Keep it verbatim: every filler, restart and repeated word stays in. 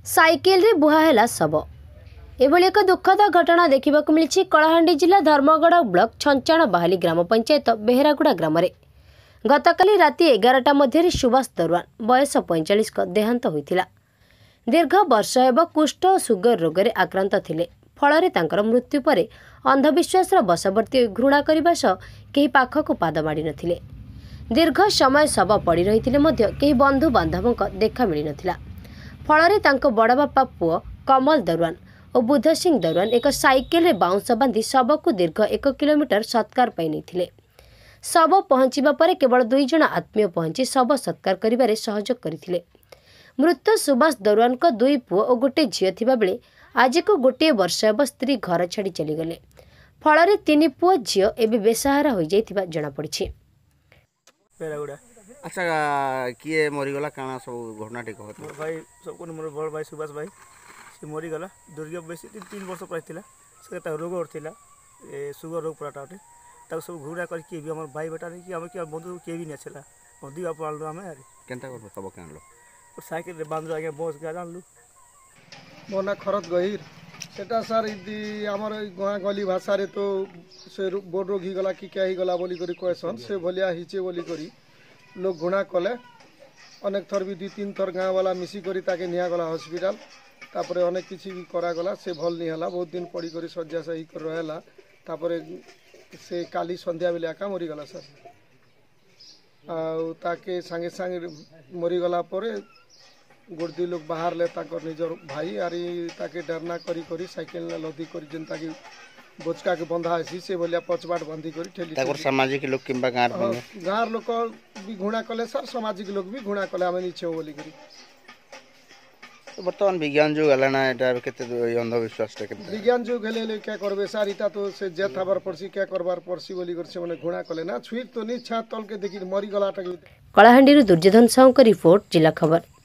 Cycle रे बुहाहेला शव एभली एक दुखद घटना देखा मिली कलाहांडी जिला धर्मगढ़ ब्लॉक छंचाण बाहाली ग्राम पंचायत बेहरागुड़ा ग्राम गतकाली राति एगारटा मध्य सुभाष दरुआन बयस पैंचाश का देहांत होता। दीर्घ वर्ष एवं कुष्ठ और सुगर रोग में आक्रांत थिले फल मृत्यु पर अंधविश्वास बशवर्ती घृणा करने सह कहीं पाखक पाद माड़ी नथिले। दीर्घ समय शव पड़ी रही कहीं बंधु बांधवों देखा मिल नथिला। फल बड़ बापा पुओ कमल दरुआन और बुध सिंह दरुआन एक साइकेल रे बाउंस बांधी शव को दीर्घ एक किलोमीटर सत्कार पाई नहीं। शव पहुंचवा पर केवल दुई जण आत्मीय पहुंची शव सत्कार करिबारे सहयोग करथिले। मृत सुभाष दरुआन को दुई पुओ और गोटे झील थिबा बेले आज को गोटे वर्ष एवं स्त्री घर छाड़ी चलीगले। फल तीन पुओ झील एवं बेसहारा हो जाइथिबा जणा पड़िछि। अच्छा किए मरीगला काना सब घटना टे कहत मोर भाई सब को मोर बड़ भाई सुभाष भाई से मरीगला दुर्ग बेसी तीन तीन वर्ष पड़ता से रोग उठला सुगर रोग पड़ाटा उठे सब घूरा करके भी हमर भाई बेटा नहीं कि हम क्या बंधु के भी नहीं छला नदी आप आनलो हमें यार केनता कर सब के आनलो साइकिल रे बांधलो आगे बस के आनलो मोना खरत गहिर सेटा सर इदी हमर गाँ गली भाषा रे तो से बोर्ड रोग ही गला कि क्या ही गला बोली करी कहसन से भलिया हिचे बोली करी लोग घुणा कले अनेक थर भी दुई तीन थर गाँव वाला मिसी करी ताके निया गला हॉस्पिटल तापरे अनेक किछि भी करा गला से भल नहीं हला बहुत दिन पड़ी करी सज्जा सही कर रहला तापरे से काली संध्या बेले आका मरीगला सर आउ ताके संगे संगे मरीगला परे गोटे लोग बाहर ले ताकर निजर भाई आरी ताके डरना करी करी साइकेल लदी करी जेन ताके बोचका के बंधा आसी से भलिया पचबाट बंधी करी ठेली ताकर सामाजिक लोग किंबा गार गार लोक भी घुणा कले सर सामाजिक लोग भी घुणा कले आमे निचे बोली करी बर्तमान विज्ञान जुग हला ना एटा केते अंधविश्वास टे केते विज्ञान जुग हेले क्या करबे सर इटा तो से जेत हबार पड़सी क्या करबार पड़सी बोली कर से माने घुणा कले ना छुई तो नि छा तल के देखि मरी गलाटा। कलाहांडी दुर्योधन साहू का रिपोर्ट जिला खबर।